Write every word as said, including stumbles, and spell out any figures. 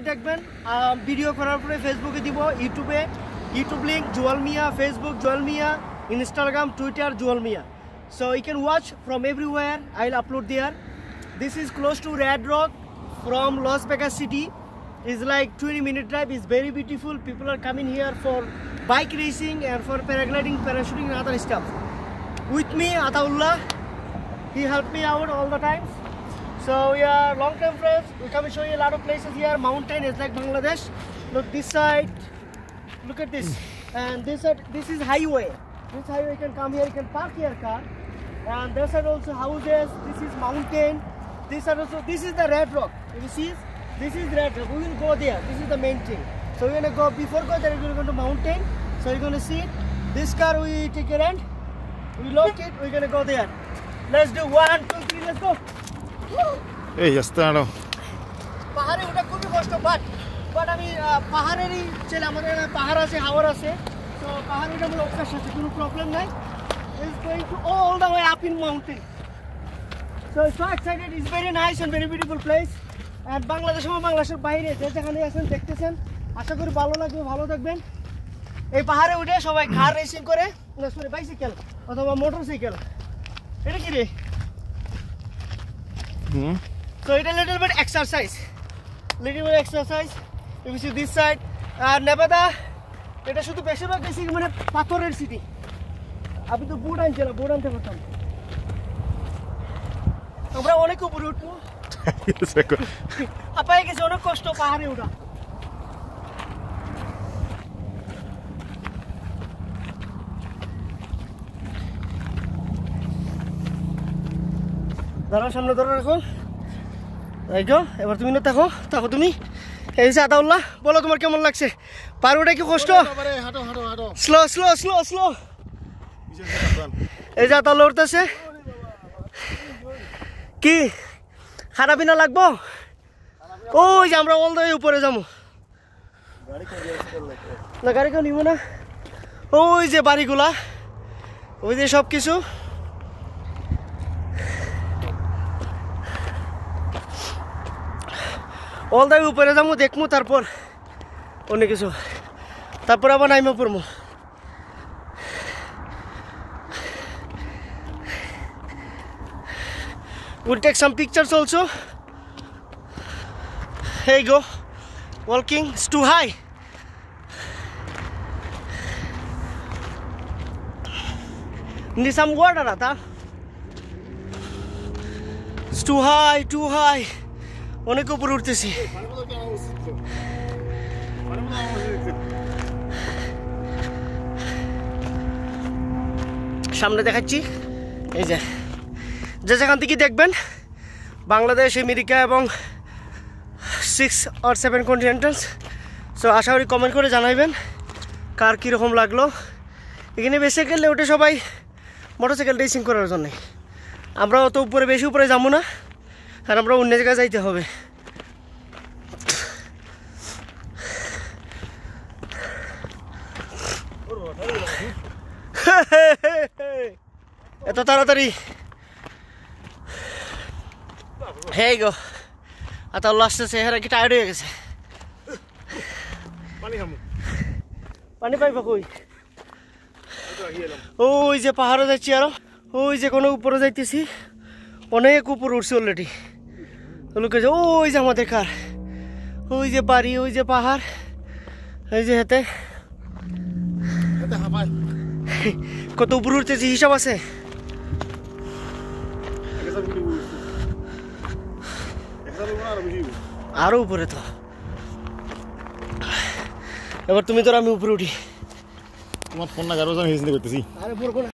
দেখবেন ভিডিও করার পরে ফেসবুকে দিব, ইউটিউবে YouTube link Jewel Mia, Facebook Jewel Mia, Instagram, Twitter Jewel Mia. So you can watch from everywhere. I'll upload there. This is close to Red Rock from Las Vegas City. It's like twenty minute drive. It's very beautiful. People are coming here for bike racing and for paragliding, parachuting and other stuff. With me, Ataullah. He helped me out all the time. So we are long term friends. We come and show you a lot of places here. Mountain is like Bangladesh. Look this side. Look at this. And this side, this is highway. This highway you can come here, you can park your car. And this side also houses. This is mountain. This side also, this is the Red Rock. You see, this is Red Rock. We will go there. This is the main thing. So we're gonna go, before go there, we're gonna go to mountain. So you're gonna see it. This car we take a rent. We lock it, we're gonna go there. Let's do one, two, three, let's go. Hey, ya está, no. পাহাড়ে ওটা খুবই কষ্ট, but but আমি পাহাড়েরই ছেলে, আমাদের এখানে পাহাড় আছে, হাওর আছে, তো পাহাড়ে ওটা আমার অভ্যাস আছে, কোনো প্রবলেম নাই। It's going to all the way up in mountain. So it's so excited. It's very nice and very beautiful place. And Bangladesh এবং বাংলাদেশের বাইরে যে যেখানে আছেন দেখতেছেন, আশা করি ভালো লাগবে, ভালো থাকবেন। এই পাহাড়ে উঠে সবাই কার রেসিং করে, না সরি বাইসাইকেল অথবা মোটরসাইকেল। এটা কি রে? Hmm. So it's a little bit exercise. Little bit exercise. If you see this side, আর নেবাদা এটা শুধু বেশিরভাগ বেশি মানে পাথরের সিটি। আমি তো বুট আনছি না, বুট আনতে পারতাম। আমরা অনেক উপরে উঠবো, আপায় গেছে, অনেক কষ্ট পাহাড়ে ওঠা। দাঁড়াও, সামনে ধরে রাখো। এই গো, এবার তুমি না থাকো, থাকো তুমি। এই যে আতাউল্লাহ, বলো তোমার কেমন লাগছে? পারোটা কি কষ্ট? Slow slow slow slow. এই যে আতাউল্লাহ উঠতেছে। কি খানা পিনা লাগবো? ওই যে আমরা অল দ্য ওয়ে উপরে যাবো না, গাড়ি কেউ নিব না। ওই যে বাড়িগুলা, ওই যে সব কিছু। অল দ্য ওয়ে উপরে যাবো, দেখবো, তারপর অনেক কিছু, তারপর আবার নাইমা পড়বো। We'll take some pictures also. Here you go. Walking. It's too high. Need some water, Ata. It's too high, too high. অনেক উপরে উঠতেছি। সামনে দেখাচ্ছি, এই যে যে যেখান থেকে দেখবেন বাংলাদেশ, আমেরিকা এবং সিক্স আর সেভেন কন্টিনেন্টালস। সো আশা করি কমেন্ট করে জানাইবেন কার কীরকম লাগলো। এখানে বেসিক্যালি ওটা সবাই মোটরসাইকেল রেসিং করার জন্যে। আমরা অত উপরে, বেশি উপরে যাবো না, আর আমরা অন্য জায়গায় যাইতে হবে। এত তাড়াতাড়ি? হ্যাঁ গো, আতাউল্লাহ আসতেছে, এরা কি টায়ার্ড হয়ে গেছে। পানি পাইবা কই? ওই যে পাহাড়ে যাচ্ছি, আরো ওই যে কোনো উপরে যাইতেছি, অনেক উপরে উঠছি অলরেডি। লোকে ওই যে আমাদের কার, ওই যে বাড়ি, ওই যে পাহাড়, এই যে হাতে কত উপরে উঠতেছি হিসাব আছে। আরো উপরে তো। এবার তুমি তো, আমি উপরে উঠি। তোমার ফোন না, গাড়ি করতেছি। আরে